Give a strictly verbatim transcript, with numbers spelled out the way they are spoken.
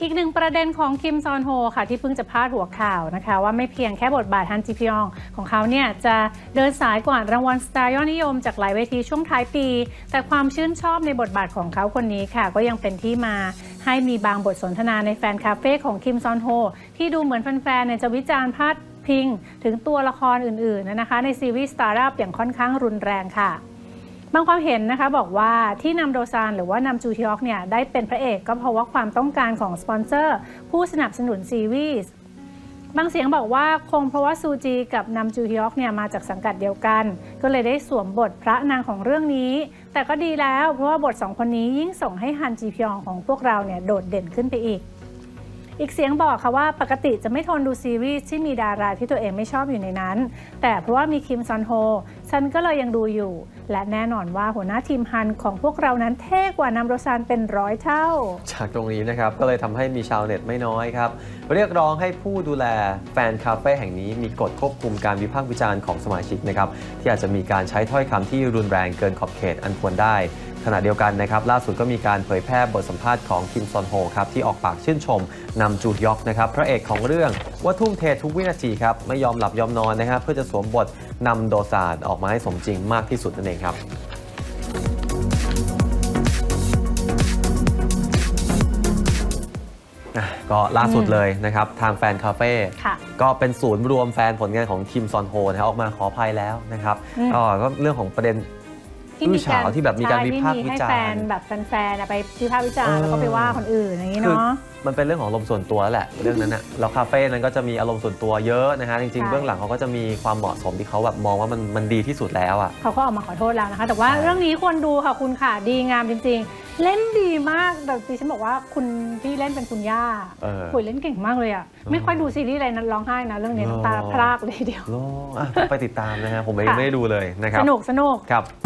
อีกหนึ่งประเด็นของคิมซอนโฮค่ะที่เพิ่งจะพาดหัวข่าวนะคะว่าไม่เพียงแค่บทบาทฮันจีพยองของเขาเนี่ยจะเดินสายกวาดรางวัลสตาร์ยอดนิยมจากหลายเวทีช่วงท้ายปีแต่ความชื่นชอบในบทบาทของเขาคนนี้ค่ะก็ยังเป็นที่มาให้มีบางบทสนทนาในแฟนคาเฟ่ของคิมซอนโฮที่ดูเหมือนแฟนๆเนี่ยจะวิจารณ์พาดพิงถึงตัวละครอื่นๆนะคะในซีรีส์สตาร์ทอัพอย่างค่อนข้างรุนแรงค่ะบางความเห็นนะคะบอกว่าที่นำโดซานหรือว่านำจูฮยอกเนี่ยได้เป็นพระเอกก็เพราะว่าความต้องการของสปอนเซอร์ผู้สนับสนุนซีรีส์บางเสียงบอกว่าคงเพราะว่าซูจีกับนำจูฮยอกเนี่ยมาจากสังกัดเดียวกันก็เลยได้สวมบทพระนางของเรื่องนี้แต่ก็ดีแล้วเพราะว่าบทสองคนนี้ยิ่งส่งให้ฮันจีพยองของพวกเราเนี่ยโดดเด่นขึ้นไปอีกอีกเสียงบอกค่ะว่าปกติจะไม่ทนดูซีรีส์ที่มีดาราที่ตัวเองไม่ชอบอยู่ในนั้นแต่เพราะว่ามีคิมซอนโฮฉันก็เลยยังดูอยู่และแน่นอนว่าหัวหน้าทีมฮันของพวกเรานั้นเท่กว่านำโรซานเป็นร้อยเท่าจากตรงนี้นะครับก็เลยทำให้มีชาวเน็ตไม่น้อยครับเรียกร้องให้ผู้ดูแลแฟนคาเฟ่แห่งนี้มีกฎควบคุมการวิพากษ์วิจารณ์ของสมาชิกนะครับที่อาจจะมีการใช้ถ้อยคำที่รุนแรงเกินขอบเขตอันควรได้ขณะเดียวกันนะครับล่าสุดก็มีการเผยแพร่บทสัมภาษณ์ของคิมซอนโฮครับที่ออกปากชื่นชมนำจูฮยอกนะครับพระเอกของเรื่องว่าทุ่มเททุกวินาทีครับไม่ยอมหลับยอมนอนนะครับเพื่อจะสวมบทนำโดซานออกมาให้สมจริงมากที่สุดนั่นเองครับก็ล่าสุดเลยนะครับทางแฟนคาเฟ่ก็เป็นศูนย์รวมแฟนผลงานของคิมซอนโฮนะครับออกมาขออภัยแล้วนะครับก็เรื่องของประเด็นที่มีการที่แบบมีการวิพากษ์วิจารณ์ให้แฟนแบบแฟนๆไปวิพากษ์วิจารณ์แล้วก็ไปว่าคนอื่นอย่างนี้เนาะมันเป็นเรื่องของอารมณ์ส่วนตัวแหละเรื่องนั้นนะแล้วคาเฟ่นั้นก็จะมีอารมณ์ส่วนตัวเยอะนะฮะจริงๆเบื้องหลังเขาก็จะมีความเหมาะสมที่เขาแบบมองว่ามันมันดีที่สุดแล้วอ่ะเขาก็ออกมาขอโทษแล้วนะคะแต่ว่าเรื่องนี้ควรดูค่ะคุณค่ะดีงามจริงๆเล่นดีมากแต่ดิฉันบอกว่าคุณที่เล่นเป็นคุณย่าคุยเล่นเก่งมากเลยอ่ะไม่ค่อยดูซีรีส์อะไรนั้นร้องไห้นะเรื่องนี้น้ำตาพรากเลยเดียวไปติดตามนะฮะผมเองไม่ได้ดูเลยนะครับสนุกสนุกครับ